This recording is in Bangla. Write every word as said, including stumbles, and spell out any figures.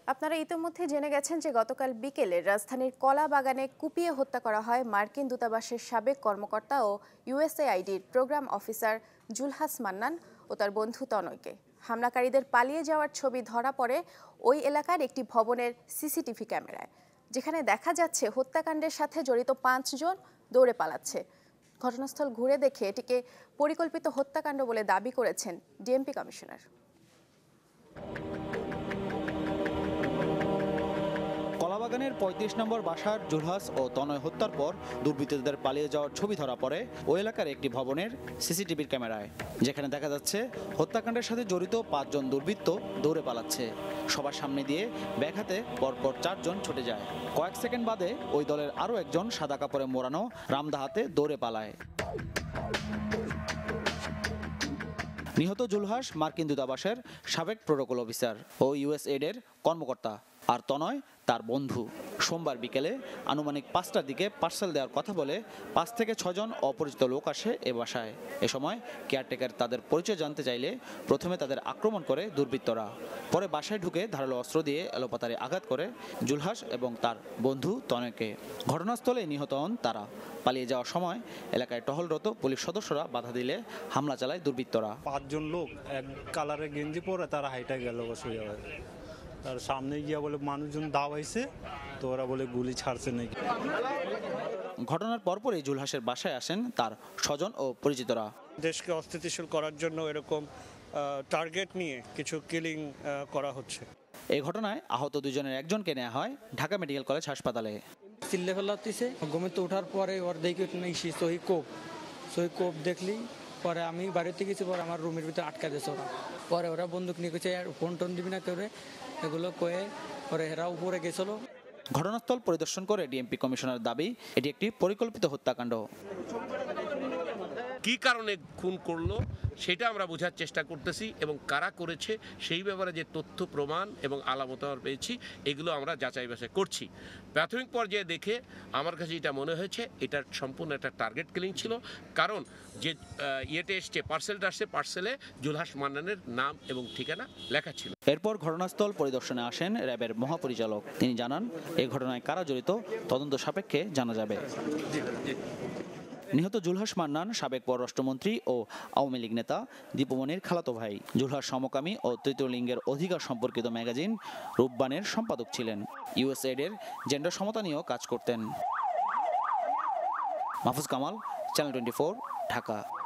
আপনারা ইতিমধ্যে জেনে গেছেন যে গতকাল বিকেলে রাজধানীর কলা বাগানে কুপিয়ে হত্যা করা হয় মার্কিন দূতাবাসের সাবেক কর্মকর্তা ও ইউএসএআইডির প্রোগ্রাম অফিসার জুলহাস মান্নান ও তার বন্ধু তনয়কে। হামলাকারীদের পালিয়ে যাওয়ার ছবি ধরা পড়ে ওই এলাকার একটি ভবনের সিসিটিভি ক্যামেরায়, যেখানে দেখা যাচ্ছে হত্যাকাণ্ডের সাথে জড়িত পাঁচজন দৌড়ে পালাচ্ছে। ঘটনাস্থল ঘুরে দেখে এটিকে পরিকল্পিত হত্যাকাণ্ড বলে দাবি করেছেন ডিএমপি কমিশনার। কলাবাগানের পঁয়ত্রিশ নম্বর বাসার জুলহাস ও তনয় হত্যার পর দুর্বৃত্তদের পালিয়ে যাওয়ার ছবি ধরা পড়ে ওই এলাকার একটি ভবনের সিসিটিভির ক্যামেরায়, যেখানে দেখা যাচ্ছে হত্যাকাণ্ডের সাথে জড়িত পাঁচজন দুর্বৃত্ত দৌড়ে পালাচ্ছে। সবার সামনে দিয়ে ব্যাগ হাতে পরপর চারজন ছুটে যায়। কয়েক সেকেন্ড বাদে ওই দলের আরও একজন সাদা কাপড়ে মোড়ানো রামদা হাতে দৌড়ে পালায়। নিহত জুলহাস মার্কিন দূতাবাসের সাবেক প্রোটোকল অফিসার ও ইউএসএইডের কর্মকর্তা, আর তনয় তার বন্ধু। সোমবার বিকেলে আনুমানিক পাঁচটার দিকে পার্সেল দেওয়ার কথা বলে পাঁচ থেকে ছজন অপরিচিত লোক আসে এ বাসায়। এ সময় কেয়ারটেকার তাদের পরিচয় জানতে চাইলে প্রথমে তাদের আক্রমণ করে দুর্বৃত্তরা, পরে বাসায় ঢুকে ধারালো অস্ত্র দিয়ে এলোপাতাড়ি আঘাত করে জুলহাস এবং তার বন্ধু তনয়কে। ঘটনাস্থলে নিহত হন তারা। পালিয়ে যাওয়ার সময় এলাকায় টহলরত পুলিশ সদস্যরা বাধা দিলে হামলা চালায় দুর্বৃত্তরা। পাঁচজন লোক এক কালারের গেঞ্জি পরে তারা হাইটা গেল বসে যাবে, তার সামনে গিয়া বলে মানুষজন দাওয়াইছে, তো ওরা বলে গুলি ছাড়ছে নাকি। ঘটনার পরপরই জুলহাসের বাসায় আসেন তার স্বজন ও পরিচিতরা। দেশকে অস্থিতিশীল করার জন্য এরকম টার্গেট নিয়ে কিছু কিলিং করা হচ্ছে। এই ঘটনায় আহত দুজনের একজনকে নেওয়া হয় ঢাকা মেডিকেল কলেজ হাসপাতালে। চিল্লে ফেলাতিছে, ঘুমিতে ওঠার পরে ওর দেখে নিয়েছি সহি কোপ সহি কোপ দেখলি, পরে আমি বাড়িতে গেছি, পরে আমার রুমের ভিতরে আটকা দিয়েছে ওরা। পরে ওরা বন্দুক নিয়ে গেছে, ফোন টোন দিবি না করে এগুলো কয়ে পরে এরা উপরে গেছিল। ঘটনাস্থল পরিদর্শন করে ডিএমপি কমিশনার দাবি এটি একটি পরিকল্পিত হত্যাকাণ্ড। কি কারণে খুন করলো সেটা আমরা বোঝার চেষ্টা করতেছি, এবং কারা করেছে সেই ব্যাপারে যে তথ্য প্রমাণ এবং আলামত পেয়েছি এগুলো আমরা যাচাই বাছাই করছি। প্রাথমিক পর্যায়ে দেখে আমার কাছে এটা মনে হয়েছে এটার সম্পূর্ণ একটা টার্গেট কিলিং ছিল, কারণ যে ইয়েতে এসছে পার্সেলটা আসছে, পার্সেলে জুলহাস মান্নানের নাম এবং ঠিকানা লেখা ছিল। এরপর ঘটনাস্থল পরিদর্শনে আসেন র্যাবের মহাপরিচালক। তিনি জানান এই ঘটনায় কারা জড়িত তদন্ত সাপেক্ষে জানা যাবে। নিহত জুলহাস মান্নান সাবেক পররাষ্ট্রমন্ত্রী ও আওয়ামী লীগ নেতা দীপুমনির খালাতো ভাই। জুলহাস সমকামী ও তৃতীয় লিঙ্গের অধিকার সম্পর্কিত ম্যাগাজিন রূপবানের সম্পাদক ছিলেন। ইউএসএইডের জেন্ডার সমতা নিয়েও কাজ করতেন। Mahfuz Kamal, channel twenty four, Dhaka.